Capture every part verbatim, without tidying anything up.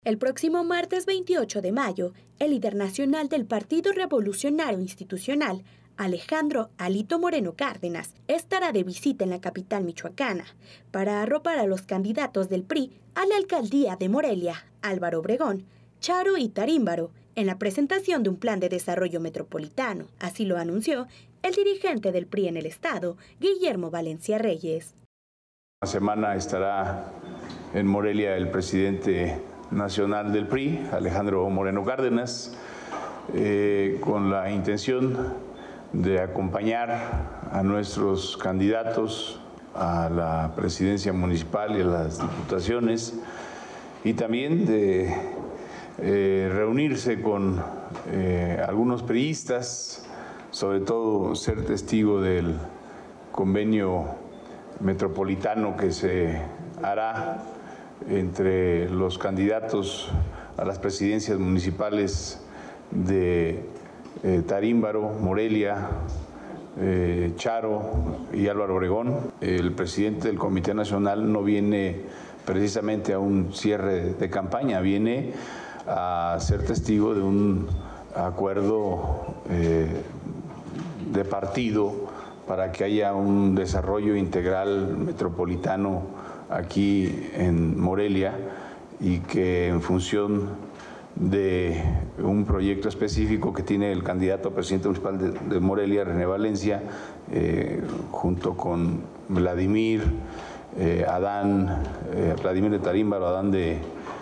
El próximo martes veintiocho de mayo, el líder nacional del Partido Revolucionario Institucional, Alejandro Alito Moreno Cárdenas, estará de visita en la capital michoacana para arropar a los candidatos del P R I a la alcaldía de Morelia, Álvaro Obregón, Charo y Tarímbaro, en la presentación de un plan de desarrollo metropolitano. Así lo anunció el dirigente del P R I en el estado, Guillermo Valencia Reyes. La semana estará en Morelia el presidente nacional del P R I, Alejandro Moreno Cárdenas, eh, con la intención de acompañar a nuestros candidatos a la presidencia municipal y a las diputaciones, y también de eh, reunirse con eh, algunos priistas, sobre todo ser testigo del convenio metropolitano que se hará entre los candidatos a las presidencias municipales de eh, Tarímbaro, Morelia, eh, Charo y Álvaro Obregón. El presidente del Comité Nacional no viene precisamente a un cierre de campaña, viene a ser testigo de un acuerdo eh, de partido para que haya un desarrollo integral metropolitano aquí en Morelia, y que en función de un proyecto específico que tiene el candidato a presidente municipal de, de Morelia, René Valencia, eh, junto con Vladimir, eh, Adán, eh, Vladimir de Tarímbaro, Adán de,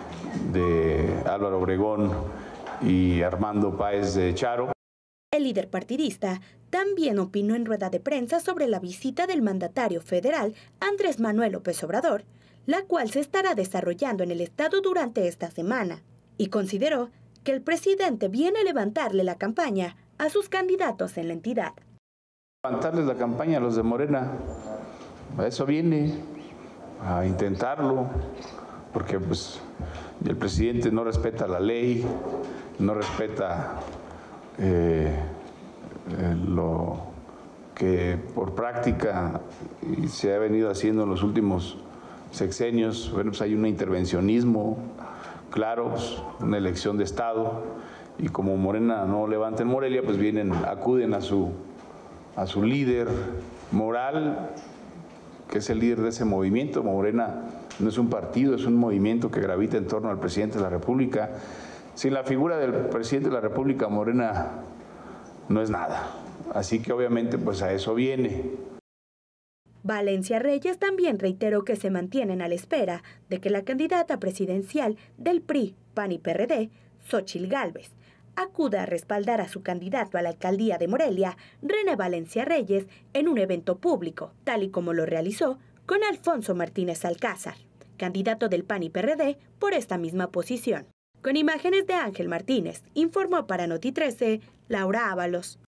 de Álvaro Obregón y Armando Páez de Charo. El líder partidista también opinó en rueda de prensa sobre la visita del mandatario federal Andrés Manuel López Obrador, la cual se estará desarrollando en el estado durante esta semana, y consideró que el presidente viene a levantarle la campaña a sus candidatos en la entidad. Levantarles la campaña a los de Morena, a eso viene, a intentarlo, porque pues el presidente no respeta la ley, no respeta Eh, eh, lo que por práctica se ha venido haciendo en los últimos sexenios. Bueno, pues hay un intervencionismo claro, pues, una elección de Estado, y como Morena no levanta en Morelia, pues vienen, acuden a su, a su líder moral, que es el líder de ese movimiento. Morena no es un partido, es un movimiento que gravita en torno al presidente de la República. Sin la figura del presidente de la República, Morena no es nada. Así que obviamente pues a eso viene. Valencia Reyes también reiteró que se mantienen a la espera de que la candidata presidencial del P R I, P A N y P R D, Xóchitl Gálvez, acuda a respaldar a su candidato a la alcaldía de Morelia, René Valencia Reyes, en un evento público, tal y como lo realizó con Alfonso Martínez Alcázar, candidato del P A N y P R D por esta misma posición. Con imágenes de Ángel Martínez, informó para Noti trece, Laura Ábalos.